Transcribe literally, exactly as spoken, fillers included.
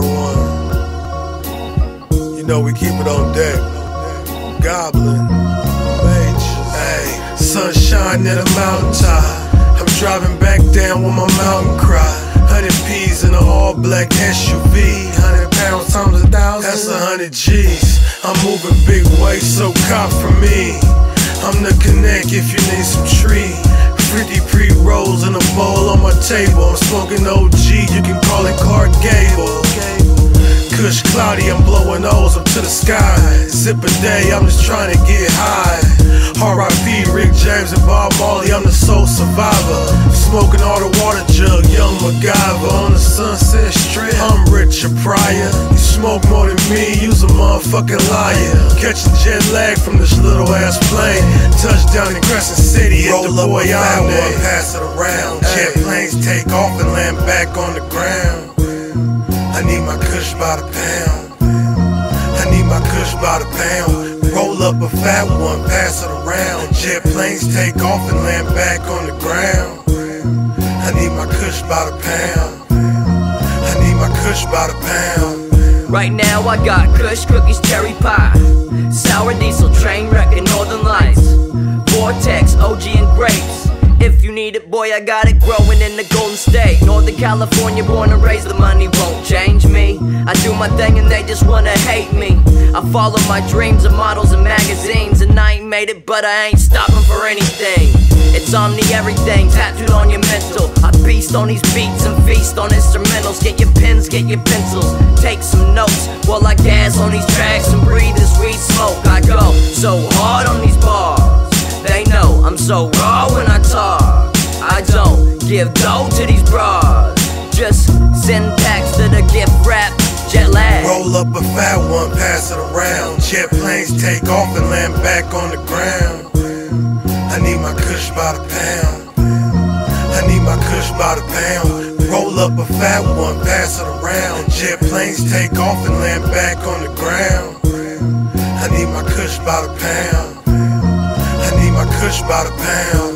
one. You know we keep it on deck. Goblin, Mage, hey, sunshine at a mountaintop. I'm driving back down with my mountain cry. Hundred P's in an all-black S U V. Hundred pounds times a thousand, that's a hundred G's. I'm moving big weight, so cop for me. I'm the connect if you need some tree. Freaky pre-rolls in a bowl on my table. I'm smoking O G, you can call it Clark Gable. Kush cloudy, I'm blowing O's up to the sky. Zip a day, I'm just trying to get high. R I P Rick James and Bob Marley, I'm the soul survivor. Smoking all the water jug, young MacGyver. On the Sunset Strip, I'm Richard Pryor. You smoke more than me, you's a motherfucking liar. Catching jet lag from this little ass plane. Touchdown in Crescent City, hit the boy I name. Pass it around, jet planes take off and land back on the ground. I need my kush by the pound. I need my kush by the pound. Roll up a fat one, pass it around. Jet planes take off and land back on the ground. I need my kush by the pound. I need my kush by the pound. Right now I got kush, cookies, cherry pie, sour diesel, train wreck, and northern lights, Vortex, O G, and grapes. If you need it, boy, I got it growing in the Golden State. Northern California, born and raised, the money won't change me. I do my thing and they just wanna hate me. I follow my dreams of models and magazines, and I ain't made it, but I ain't stopping for anything. It's omni everything, tattooed on your mental. I beast on these beats and feast on instrumentals. Get your pens, get your pencils, take some notes while I gas on these tracks and breathe this weed smoke. I go so hard on these bars, they know I'm so raw when I talk. I don't give dough to these bras, just syntax to the gift wrap, jet lag. Roll up a fat one, pass it around. Jet planes take off and land back on the ground. I need my kush by the pound. I need my kush by the pound. Roll up a fat one, pass it around. Jet planes take off and land back on the ground. I need my kush by the pound. I need my kush by the pound.